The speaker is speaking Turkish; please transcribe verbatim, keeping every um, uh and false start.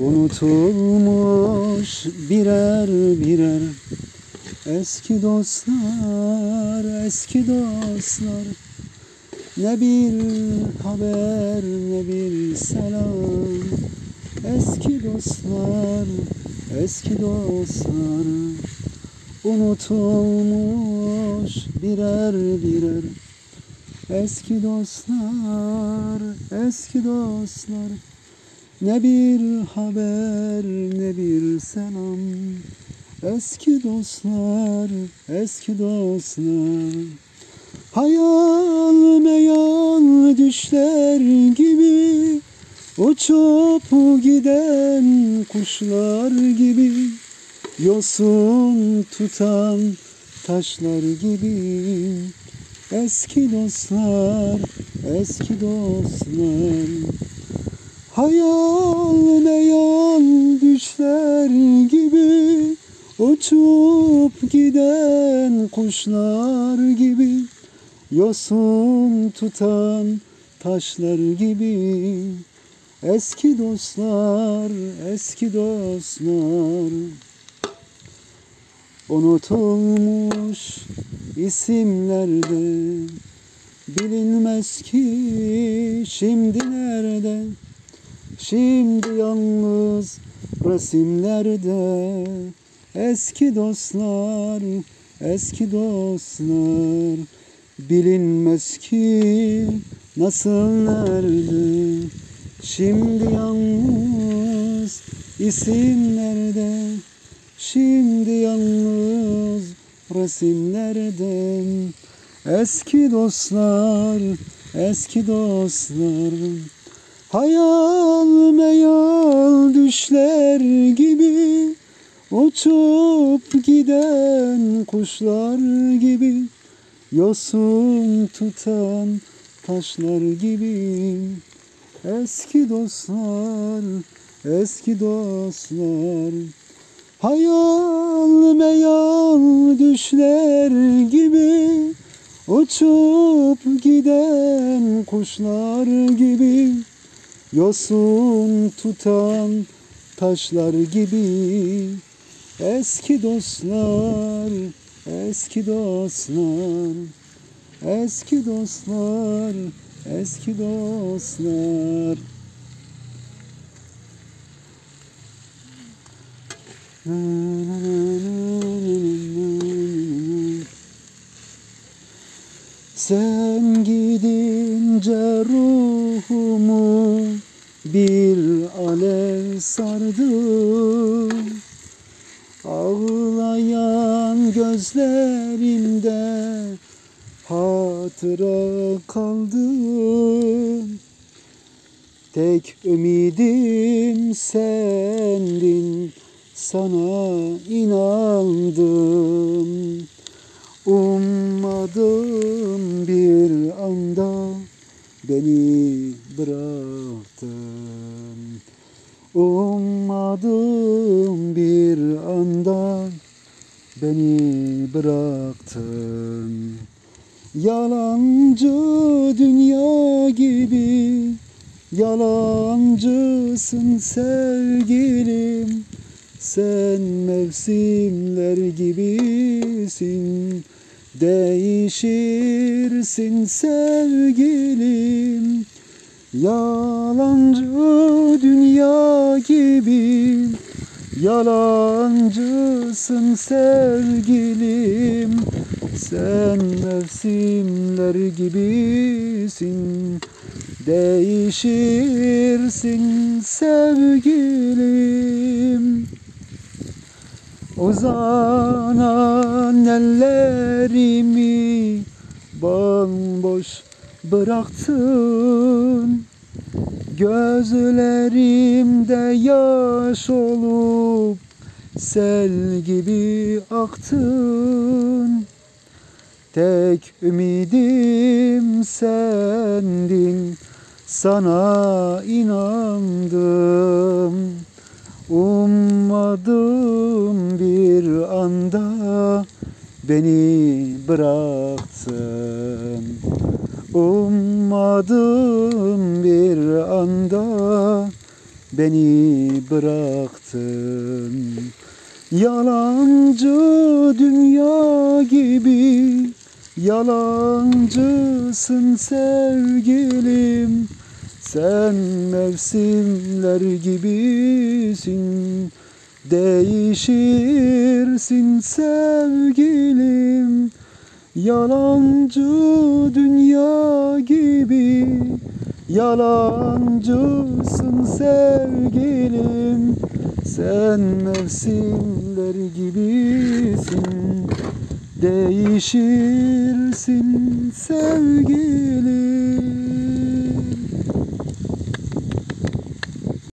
Unutulmuş birer birer eski dostlar, eski dostlar. Ne bir haber ne bir selam. Eski dostlar, eski dostlar. Unutulmuş birer birer eski dostlar, eski dostlar. Ne bir haber ne bir selam. Eski dostlar, eski dostlar. Hayal meyal düşler gibi, uçup giden kuşlar gibi, yosun tutan taşlar gibi. Eski dostlar, eski dostlar. Hayal meyal düşler gibi, uçup giden kuşlar gibi, yosun tutan taşlar gibi. Eski dostlar, eski dostlar. Unutulmuş isimlerde, bilinmez ki şimdi nerede. Şimdi yalnız resimlerde. Eski dostlar, eski dostlar. Bilinmez ki nasıl nerede. Şimdi yalnız isimlerde. Şimdi yalnız resimlerden. Eski dostlar, eski dostlar. Hayal meyal düşler gibi, uçup giden kuşlar gibi, yosun tutan taşlar gibi. Eski dostlar, eski dostlar. Hayal meyal düşler gibi, uçup giden kuşlar gibi, yosun tutan taşlar gibi. Eski dostlar, eski dostlar. Eski dostlar, eski dostlar. Sen gidince ruhumu bir alev sardı. Ağlayan gözlerimde hatıra kaldı. Tek ümidim sendin, sana inandım. Ummadım bir anda beni bıraktın. Ummadım bir anda beni bıraktın. Yalancı dünya gibi, yalancısın sevgilim. Sen mevsimler gibisin, değişirsin sevgilim. Yalancı dünya gibi, yalancısın sevgilim. Sen mevsimler gibisin, değişirsin sevgilim. Uzanan ellerimi bomboş bıraktın. Gözlerimde yaş olup sel gibi aktın. Tek ümidim sendin, sana inandım. Ummadım bir anda beni bıraktın. Ummadım bir anda beni bıraktın. Yalancı dünya gibi yalancısın sevgilim. Sen mevsimler gibisin, değişirsin sevgilim. Yalancı dünya gibi yalancısın sevgilim. Sen mevsimler gibisin, değişirsin sevgilim.